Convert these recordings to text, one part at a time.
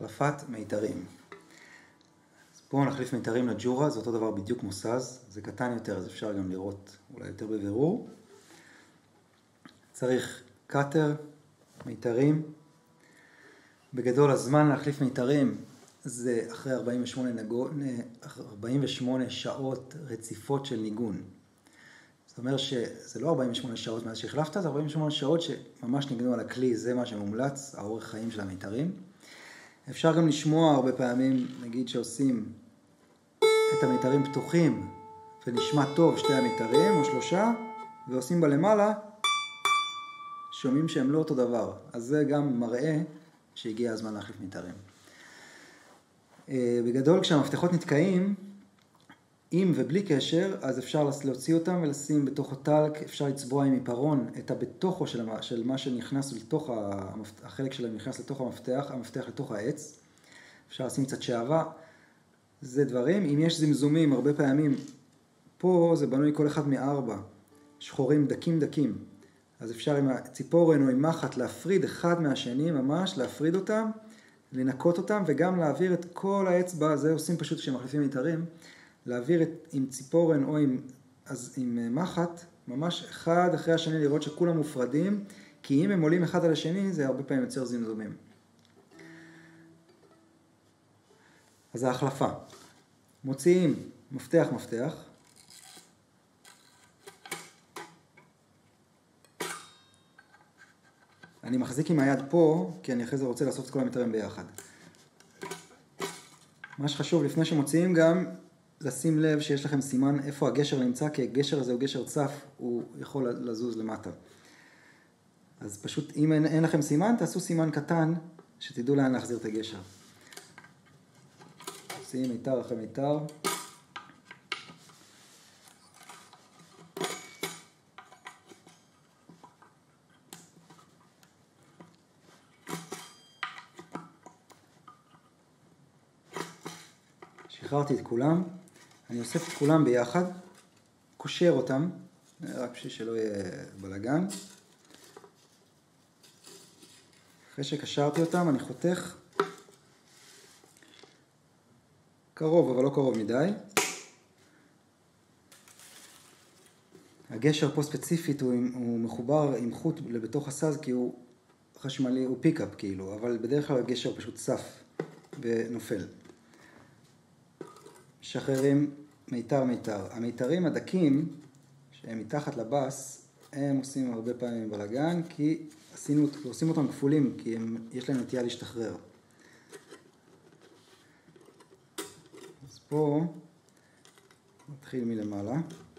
החלפת מיתרים. אז פה נחליף מיתרים לג'ורה, זה אותו דבר בדיוק כמו סאז, זה קטן יותר, אז אפשר גם לראות אולי יותר בבירור. צריך קאטר, מיתרים. בגדול הזמן להחליף מיתרים זה אחרי 48 שעות רציפות של ניגון. זאת אומרת שזה לא 48 שעות מאז שהחלפת, זה 48 שעות שממש ניגנו על הכלי, זה מה שמומלץ, האורך חיים של המיתרים. אפשר גם לשמוע הרבה פעמים, נגיד שעושים את המיתרים פתוחים ונשמע טוב שתי המיתרים או שלושה, ועושים בלמעלה, שומעים שהם לא אותו דבר. אז זה גם מראה שהגיע הזמן להחליף מיתרים. בגדול כשהמפתחות נתקעים, עם ובלי קשר, אז אפשר להוציא אותם ולשים בתוך הטלק, אפשר לצבוע עם עיפרון את הבתוכו של מה שנכנס לתוך החלק שלהם נכנס לתוך המפתח לתוך העץ. אפשר לשים קצת שעבה. זה דברים, אם יש זמזומים, הרבה פעמים, פה זה בנוי כל אחד מארבע, שחורים דקים. אז אפשר עם הציפורן או עם מחט להפריד אחד מהשני, ממש להפריד אותם, לנקות אותם וגם להעביר את כל האצבע, זה עושים פשוט כשמחליפים מיתרים, להעביר עם ציפורן או עם מחט, ממש אחד אחרי השני לראות שכולם מופרדים, כי אם הם עולים אחד על השני, זה הרבה פעמים יוצר זמזומים. אז ההחלפה. מוציאים מפתח. אני מחזיק עם היד פה, כי אני אחרי זה רוצה לאסוף את כל המיתרים ביחד. מה שחשוב לפני שמוציאים גם לשים לב שיש לכם סימן איפה הגשר נמצא, כי הגשר הזה הוא גשר צף, הוא יכול לזוז למטה. אז פשוט אם אין לכם סימן, תעשו סימן קטן, שתדעו לאן להחזיר את הגשר. מוציאים מיתר אחרי מיתר. שחררתי את כולם, אני אוסף את כולם ביחד, קושר אותם, רק בשביל שלא יהיה בלגן. אחרי שקשרתי אותם, אני חותך קרוב, אבל לא קרוב מדי. הגשר פה ספציפית הוא מחובר עם חוט לבתוך הסאז, כי הוא חשמלי, הוא פיקאפ כאילו, אבל בדרך כלל הגשר פשוט צף ונופל. משחררים מיתר. המיתרים הדקים, שהם מתחת לבס, הם עושים הרבה פעמים בלגן, כי עושים אותם כפולים, כי יש להם נטייה להשתחרר. אז פה, נתחיל מלמעלה.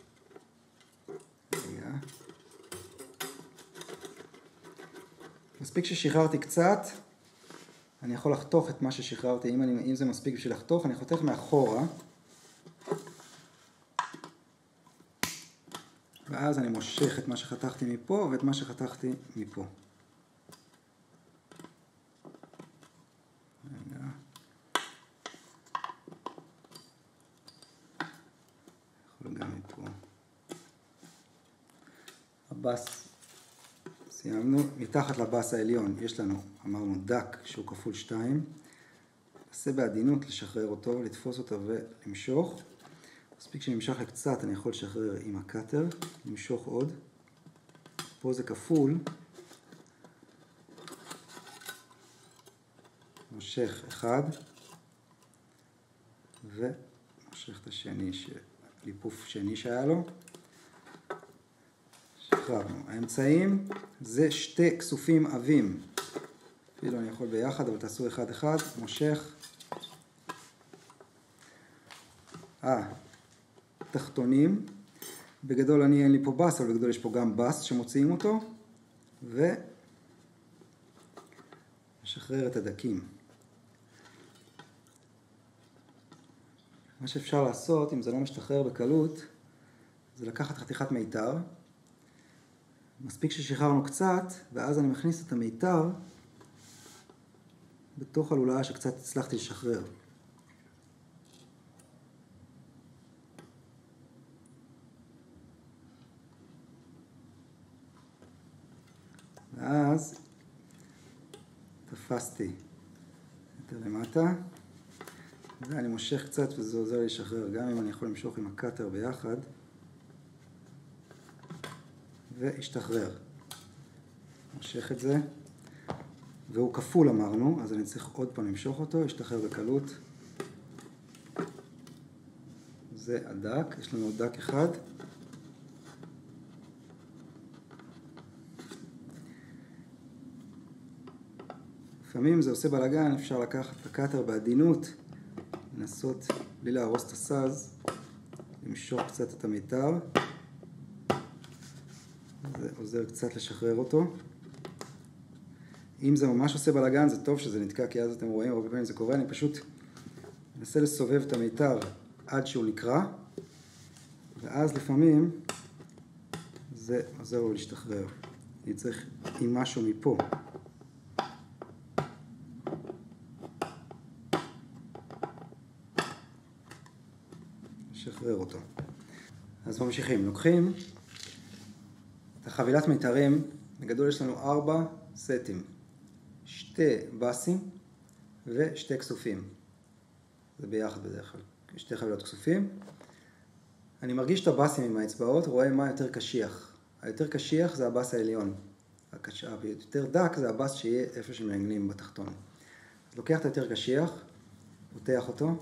מספיק ששחררתי קצת, אני יכול לחתוך את מה ששחררתי, אם זה מספיק בשביל לחתוך, אני חותך מאחורה, ואז אני מושך את מה שחתכתי מפה ואת מה שחתכתי מפה. יכול גם מפה. הבס, סיימנו. מתחת לבס העליון יש לנו, אמרנו, דק שהוא כפול 2. נעשה בעדינות לשחרר אותו, לתפוס אותו ולמשוך. מספיק שנמשך קצת, אני יכול לשחרר עם הקאטר, למשוך עוד. פה זה כפול. מושך אחד, ומושך את השני, ליפוף שני שהיה לו. שחררנו. האמצעים זה שתי כסופים עבים. אפילו אני יכול ביחד, אבל תעשו אחד, מושך. תחתונים, בגדול אין לי פה בס, אבל בגדול יש פה גם בס שמוציאים אותו, ושחרר את הדקים. מה שאפשר לעשות, אם זה לא משתחרר בקלות, זה לקחת חתיכת מיתר, מספיק ששחררנו קצת, ואז אני מכניס את המיתר בתוך הלולאה שקצת הצלחתי לשחרר. ואז תפסתי יותר למטה. ואני מושך קצת וזה עוזר לי לשחרר, גם אם אני יכול למשוך עם הקאטר ביחד. והשתחרר. מושך את זה. והוא כפול אמרנו, אז אני צריך עוד פעם למשוך אותו, ישתחרר בקלות. זה הדק, יש לנו עוד דק אחד. לפעמים זה עושה בלגן, אפשר לקחת את הקאטר בעדינות, לנסות בלי להרוס את הסאז, למשוך קצת את המיתר. זה עוזר קצת לשחרר אותו. אם זה ממש עושה בלגן, זה טוב שזה נתקע, כי אז אתם רואים, הרבה פעמים זה קורה, אני פשוט מנסה לסובב את המיתר עד שהוא נקרע, ואז לפעמים זה עוזר לו להשתחרר. אני צריך עם משהו מפה. לשחרר אותו. אז ממשיכים, לוקחים את החבילת מיתרים, בגדול יש לנו 4 סטים, 2 בסים ו2 כסופים. זה ביחד בדרך כלל, 2 חבילות כסופים. אני מרגיש את הבסים עם האצבעות, רואה מה יותר קשיח. היותר קשיח זה הבס העליון. היותר דק זה הבס שיהיה איפה שמנגנים בתחתון. אז לוקח את היותר קשיח, פותח אותו.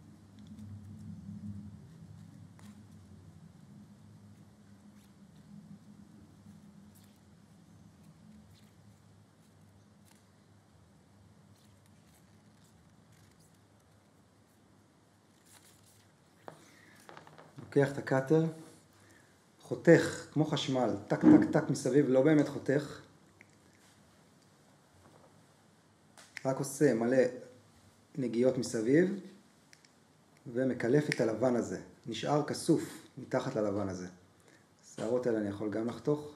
לוקח את הקאטר, חותך כמו חשמל, טק טק טק מסביב, לא באמת חותך, רק עושה מלא נגיעות מסביב ומקלף את הלבן הזה, נשאר כסוף מתחת ללבן הזה. השערות האלה אני יכול גם לחתוך.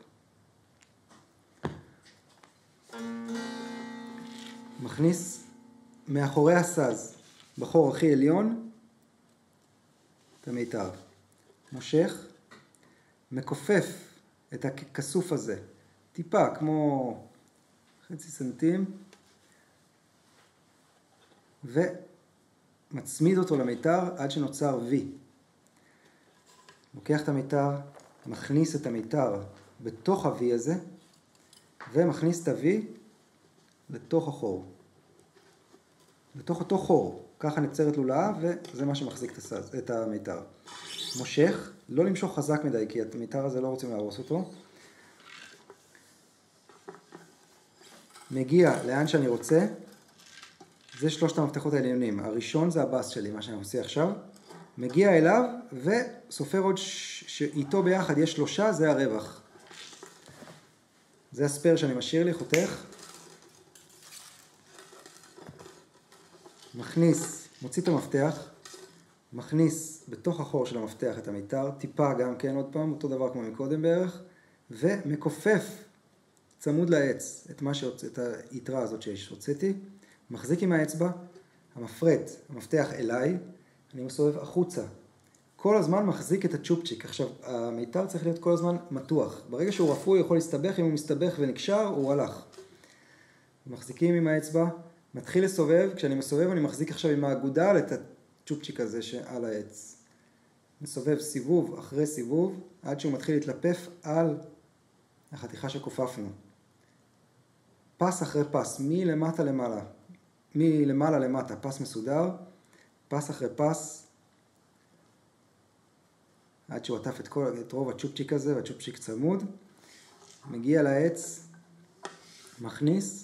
מכניס מאחורי הסאז, בחור הכי עליון, את המיתר. מושך, מכופף את הכסוף הזה, טיפה כמו חצי סנטים, ומצמיד אותו למיתר עד שנוצר V. לוקח את המיתר, מכניס את המיתר בתוך ה-V הזה, ומכניס את ה-V לתוך החור. לתוך אותו חור. ככה נצרת לולאה, וזה מה שמחזיק את המיתר. מושך, לא למשוך חזק מדי, כי המיתר הזה לא רוצים להרוס אותו. מגיע לאן שאני רוצה. זה 3 המפתחות העליונים. הראשון זה הבאס שלי, מה שאני עושה עכשיו. מגיע אליו, וסופר עוד שאיתו ביחד יש 3, זה הרווח. זה הספר שאני משאיר לי, חותך. מכניס, מוציא את המפתח, מכניס בתוך החור של המפתח את המיתר, טיפה גם כן עוד פעם, אותו דבר כמו מקודם בערך, ומכופף צמוד לעץ את היתרה הזאת שהוצאתי, מחזיק עם האצבע, המפרט, המפתח אליי, אני מסובב החוצה. כל הזמן מחזיק את הצ'ופצ'יק. עכשיו, המיתר צריך להיות כל הזמן מתוח. ברגע שהוא רפוי, הוא יכול להסתבך, אם הוא מסתבך ונקשר, הוא הלך. מחזיקים עם האצבע, מתחיל לסובב, כשאני מסובב אני מחזיק עכשיו עם האגודל את הצ'ופצ'יק הזה שעל העץ. מסובב סיבוב אחרי סיבוב, עד שהוא מתחיל להתלפף על החתיכה שכופפנו. פס אחרי פס, מלמטה למעלה, מלמעלה למטה, פס מסודר, פס אחרי פס, עד שהוא עטף את רוב הצ'ופצ'יק הזה, והצ'ופצ'יק צמוד, מגיע לעץ, מכניס,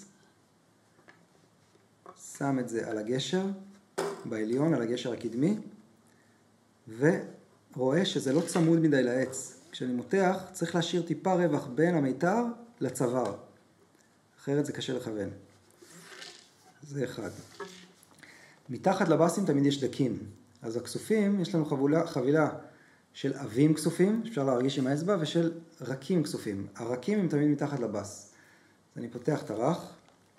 שם את זה על הגשר, בעליון, על הגשר הקדמי, ורואה שזה לא צמוד מדי לעץ. כשאני מותח, צריך להשאיר טיפה רווח בין המיתר לצוואר. אחרת זה קשה לכוון. זה אחד. מתחת לבסים תמיד יש דקים. אז הכסופים, יש לנו חבילה של אבים כסופים, אפשר להרגיש עם האצבע, ושל רקים כסופים. הרקים הם תמיד מתחת לבס. אז אני פותח את הרך.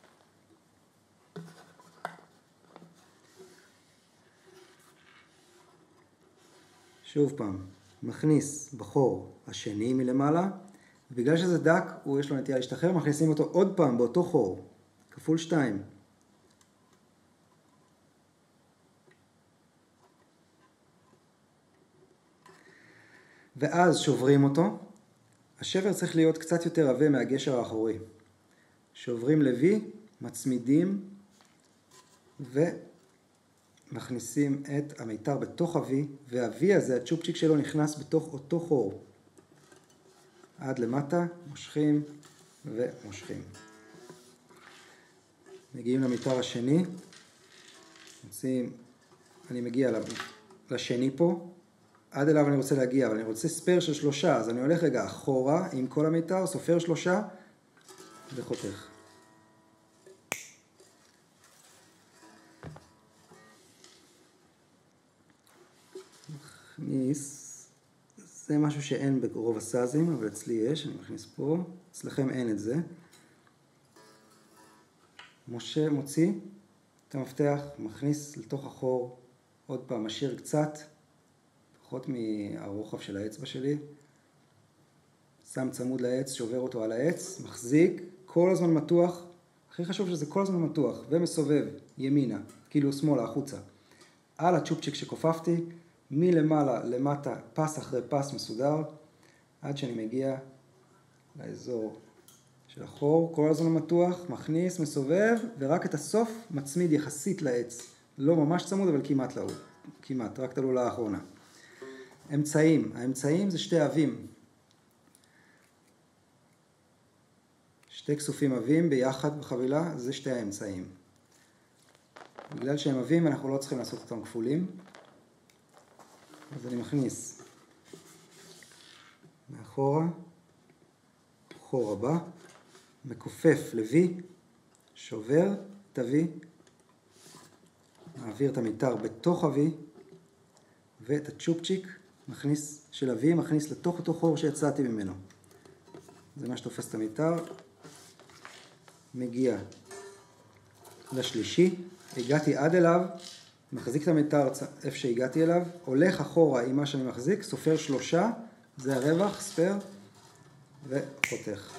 שוב פעם, מכניס בחור השני מלמעלה, ובגלל שזה דק, יש לו נטייה להשתחרר, מכניסים אותו עוד פעם באותו חור, כפול 2. ואז שוברים אותו. השבר צריך להיות קצת יותר עבה מהגשר האחורי. שוברים לוי, מצמידים ומכניסים את המיתר בתוך הווי, והווי הזה, הצ'ופצ'יק שלו נכנס בתוך אותו חור. עד למטה, מושכים ומושכים. מגיעים למיתר השני, אני מגיע לשני פה, עד אליו אני רוצה להגיע, אבל אני רוצה ספר של 3, אז אני הולך רגע אחורה עם כל המיתר, סופר 3 וחותך. מכניס, זה משהו שאין ברוב הסאזים, אבל אצלי יש, אני מכניס פה, אצלכם אין את זה. מוציא את המפתח, מכניס לתוך החור, עוד פעם משאיר קצת, פחות מהרוחב של האצבע שלי, שם צמוד לעץ, שובר אותו על העץ, מחזיק, כל הזמן מתוח, הכי חשוב שזה כל הזמן מתוח, ומסובב ימינה, כאילו שמאלה, החוצה. על הצ'ופצ'יק שקופפתי, מלמעלה למטה, פס אחרי פס מסודר, עד שאני מגיע לאזור של החור, כל הזמן מתוח, מכניס, מסובב, ורק את הסוף מצמיד יחסית לעץ. לא ממש צמוד, אבל כמעט, רק תלולה האחרונה. האמצעים זה 2 אבים. 2 כסופים אבים ביחד בחבילה, זה 2 האמצעים. בגלל שהם אבים, אנחנו לא צריכים לעשות אותם כפולים. אז אני מכניס מאחורה, חור הבא, מכופף לוי, שובר את הווי, מעביר את המיתר בתוך הווי, ואת הצ'ופצ'יק של הווי מכניס לתוך אותו חור שיצאתי ממנו. זה מה שתופס את המיתר. מגיע לשלישי, הגעתי עד אליו, מחזיק את המיתר איפה שהגעתי אליו, הולך אחורה עם מה שאני מחזיק, סופר 3, זה הרווח, ספר, וחותך.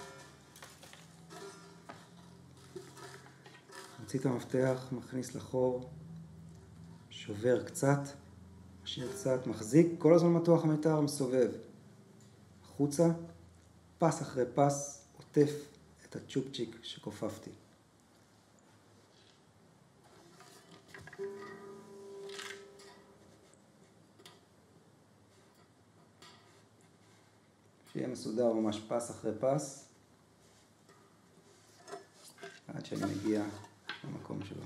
מוציא את המפתח, מכניס לחור, שובר קצת, משאיר קצת, מחזיק, כל הזמן מתוח המיתר, מסובב. החוצה, פס אחרי פס, עוטף את הצ'ופצ'יק שקופפתי. שיהיה מסודר ממש פס אחרי פס, עד שאני מגיע למקום שלו.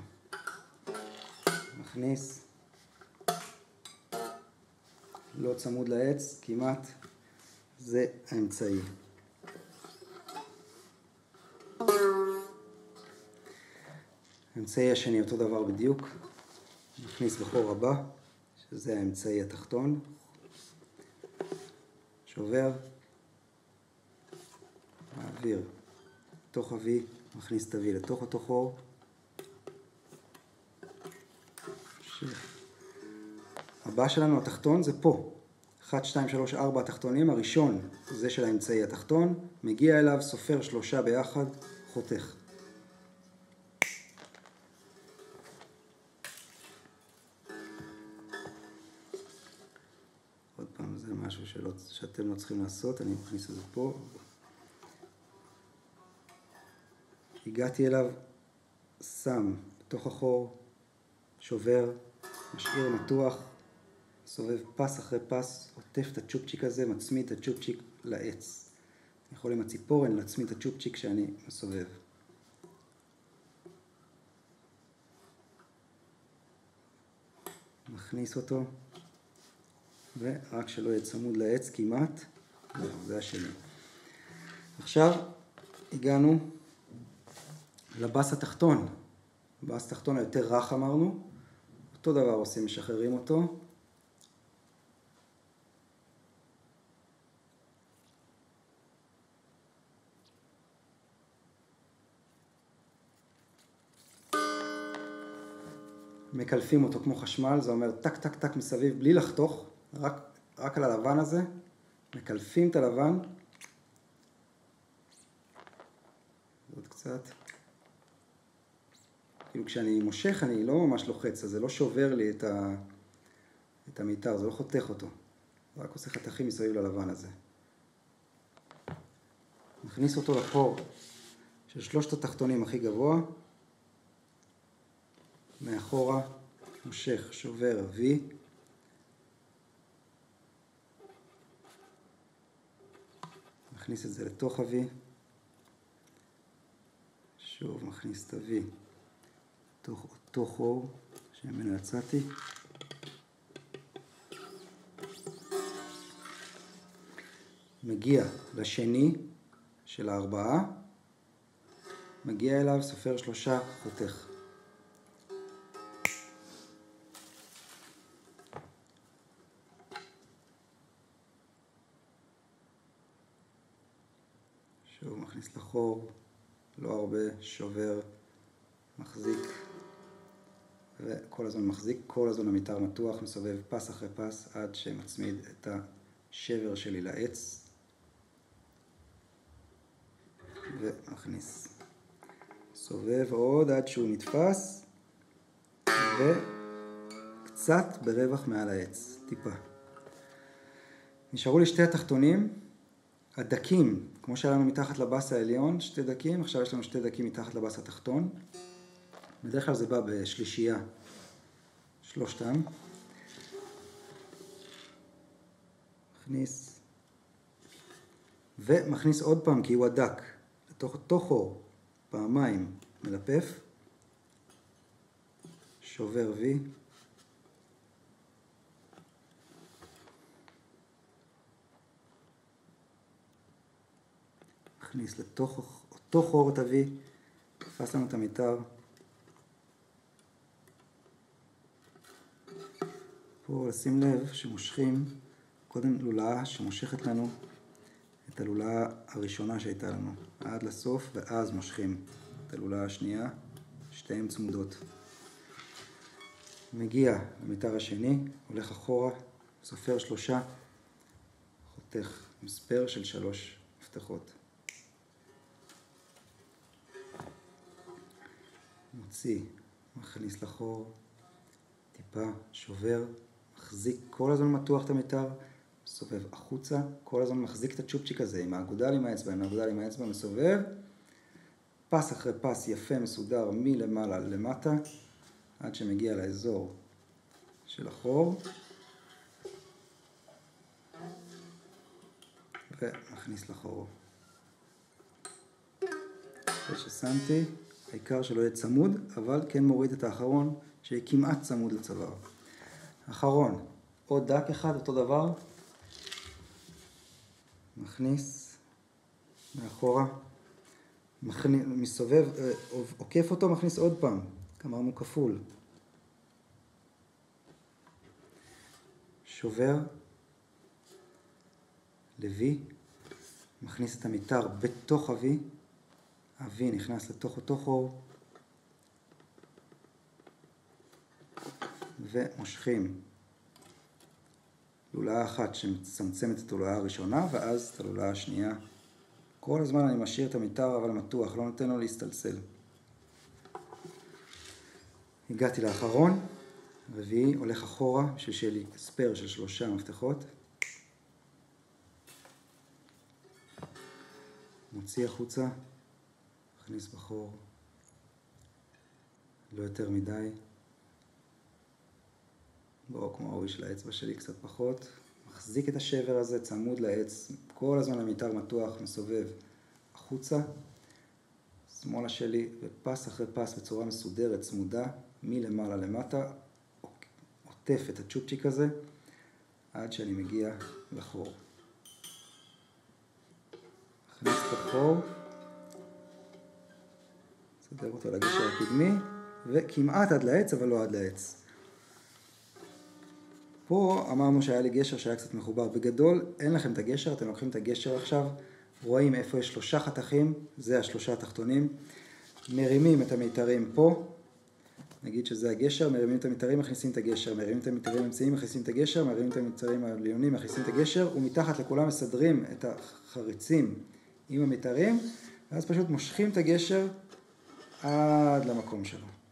מכניס, לא צמוד לעץ, כמעט, זה האמצעי. האמצעי השני אותו דבר בדיוק, מכניס לחור הבא, שזה האמצעי התחתון, שובר, מעביר, תוך הווי, מכניס את הווי לתוך אותו חור, הבא שלנו התחתון זה פה, 1, 2, 3, 4 התחתונים, הראשון זה של האמצעי התחתון, מגיע אליו, סופר 3 ביחד, חותך. עוד פעם, זה משהו שאתם לא צריכים לעשות, אני מכניס את זה פה. הגעתי אליו, שם בתוך החור, שובר, משאיר מתוח, סובב פס אחרי פס, עוטף את הצ'ופצ'יק הזה, מצמיד את הצ'ופצ'יק לעץ. אני יכול עם הציפורן להצמיד את הצ'ופצ'יק שאני מסובב. מכניס אותו, ורק שלא יהיה צמוד לעץ כמעט, זה השני. עכשיו הגענו לבס התחתון. בס התחתון היותר רך אמרנו, אותו דבר עושים, משחררים אותו. מקלפים אותו כמו חשמל, זה אומר טק טק טק מסביב, בלי לחתוך, רק על הלבן הזה, מקלפים את הלבן. עוד קצת. כאילו כשאני מושך אני לא ממש לוחץ, אז זה לא שובר לי את המיתר, זה לא חותך אותו. רק עושה חתכים מסביב ללבן הזה. נכניס אותו לחור של שלושת התחתונים הכי גבוה, מאחורה, מושך, שובר, V, מכניס את זה לתוך ה-V, שוב מכניס את ה-V לתוך אותו חור שממנו יצאתי, מגיע לשני של הארבעה, מגיע אליו, סופר 3, חותך. שוב מכניס לחור, לא הרבה, שובר, מחזיק, וכל הזמן מחזיק, כל הזמן המיתר מתוח, מסובב פס אחרי פס עד שמצמיד את השבר שלי לעץ. ומכניס. סובב עוד עד שהוא נתפס, וקצת ברווח מעל העץ, טיפה. נשארו לי שתי התחתונים, הדקים, כמו שהיה לנו מתחת לבס העליון, 2 דקים, עכשיו יש לנו 2 דקים מתחת לבס התחתון. בדרך כלל זה בא בשלישייה, שלושתם. מכניס, ומכניס עוד פעם כי הוא הדק. לתוך אותו חור, פעמיים מלפף, שובר V, מכניס לתוך אותו חור את ה-V, תפס לנו את המיתר, פה לשים לב שמושכים קודם לולאה שמושכת לנו את הלולאה הראשונה שהייתה לנו, עד לסוף, ואז מושכים את הלולאה השנייה, שתיהן צמודות. מגיע למיתר השני, הולך אחורה, סופר 3, חותך מספר של 3 מפתחות. מוציא, מכניס לחור, טיפה, שובר, מחזיק כל הזמן מתוח את המיתר, מסובב החוצה, כל הזמן מחזיק את הצ'ופצ'יק הזה, עם האגודל עם האצבע, עם האגודל עם האצבע, מסובב, פס אחרי פס יפה מסודר מלמעלה למטה, עד שמגיע לאזור של החור, ומכניס לחור. אחרי ששמתי, העיקר שלא יהיה צמוד, אבל כן מוריד את האחרון, שיהיה כמעט צמוד לצוואר. האחרון, עוד דק אחד, אותו דבר, מכניס מאחורה, מסובב, עוקף אותו, מכניס עוד פעם, אמרנו כפול. שובר, לוי, מכניס את המיתר בתוך ה-V, ה-V נכנס לתוך אותו חור, ומושכים לולאה אחת שמצמצמת את הלולאה הראשונה, ואז את הלולאה השנייה. כל הזמן אני משאיר את המיתר אבל מתוח, לא נותן לו להסתלסל. הגעתי לאחרון, רביעי, הולך אחורה, בשביל שיהיה לי ספר של 3 מפתחות. מוציא החוצה, מכניס בחור, לא יותר מדי. בואו, כמו העובי של האצבע שלי, קצת פחות. מחזיק את השבר הזה, צמוד לעץ, כל הזמן המיתר מתוח, מסובב החוצה, שמאלה שלי, ופס אחרי פס בצורה מסודרת, צמודה, מלמעלה למטה, עוטף את הצ'ופצ'יק הזה, עד שאני מגיע לחור. מכניס את החור, סדר אותו לגשר הקדמי, וכמעט עד לעץ, אבל לא עד לעץ. פה אמרנו שהיה לי גשר שהיה קצת מחובר. בגדול, אין לכם את הגשר, אתם לוקחים את הגשר עכשיו, רואים איפה יש 3 חתכים, זה 3 התחתונים, מרימים את המיתרים פה, נגיד שזה הגשר, מרימים את המיתרים, מכניסים את הגשר, מרימים את המיתרים האמצעיים, מכניסים את הגשר, מרימים את המיתרים העליונים, מכניסים את הגשר, ומתחת לכולם מסדרים את החריצים עם המיתרים, ואז פשוט מושכים את הגשר עד למקום שלו.